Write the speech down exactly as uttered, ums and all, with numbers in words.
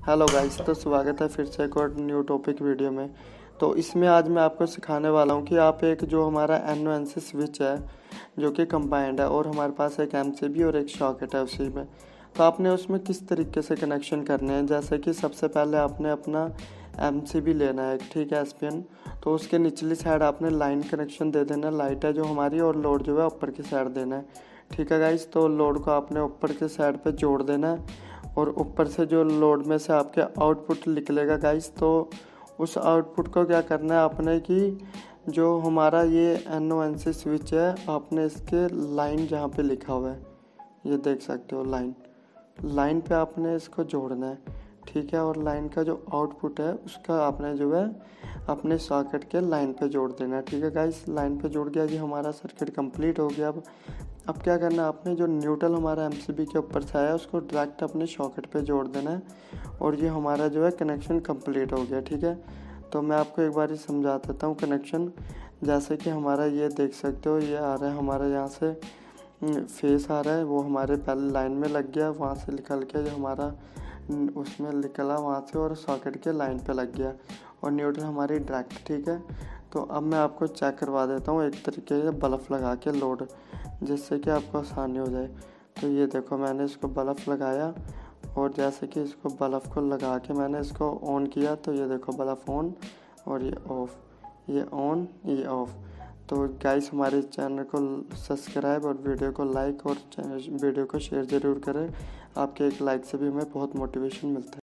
Hello guys, तो स्वागत है फिर से एक और न्यू टॉपिक वीडियो में। तो इसमें आज मैं आपको सिखाने वाला हूं कि आप एक जो हमारा N O N C switch है जो कि कंबाइंड है और हमारे पास एक एम सी बी और एक सॉकेट है उसी में, तो आपने उसमें किस तरीके से कनेक्शन करने हैं। जैसे कि सबसे पहले आपने अपना एम सी बी लेना है, ठीक है, एस पी एन। तो उसके निचली साइड आपने लाइन कनेक्शन दे देना, लाइट है जो हमारी, और लोड जो है ऊपर की साइड देना है, ठीक है गाइस। तो लोड को आपने ऊपर की साइड पे जोड़ देना है और ऊपर से जो लोड में से आपके आउटपुट निकलेगा गाइस, तो उस आउटपुट को क्या करना है आपने कि जो हमारा ये N O N C switch है, आपने इसके लाइन जहाँ पे लिखा हुआ है ये देख सकते हो, लाइन लाइन पे आपने इसको जोड़ना है, ठीक है। और लाइन का जो आउटपुट है उसका आपने जो है अपने सॉकेट के लाइन पे जोड़ देना है, ठीक है गाइस। लाइन पे जुड़ गया, ये हमारा सर्किट कंप्लीट हो गया। अब अब क्या करना है, आपने जो न्यूट्रल हमारा एम सी बी के ऊपर से आया उसको डायरेक्ट अपने सॉकेट पे जोड़ देना है और ये हमारा जो है कनेक्शन कंप्लीट हो गया, ठीक है। तो मैं आपको एक बार ही समझा देता हूँ कनेक्शन। जैसे कि हमारा ये देख सकते हो, ये आ रहा है हमारा यहाँ से फेस आ रहा है, वो हमारे पहले लाइन में लग गया, वहाँ से निकल के जो हमारा उसमें निकला वहाँ से और सॉकेट के लाइन पे लग गया और न्यूट्रल हमारी डायरेक्ट, ठीक है। तो अब मैं आपको चेक करवा देता हूँ एक तरीके से बल्ब लगा के लोड, जिससे कि आपको आसानी हो जाए। तो ये देखो, मैंने इसको बल्ब लगाया और जैसे कि इसको बल्ब को लगा के मैंने इसको ऑन किया, तो ये देखो बल्ब ऑन और ये ऑफ, ये ऑन ये ऑफ। तो गाइस, हमारे चैनल को सब्सक्राइब और वीडियो को लाइक और वीडियो को शेयर ज़रूर करें। आपके एक लाइक से भी हमें बहुत मोटिवेशन मिलता है।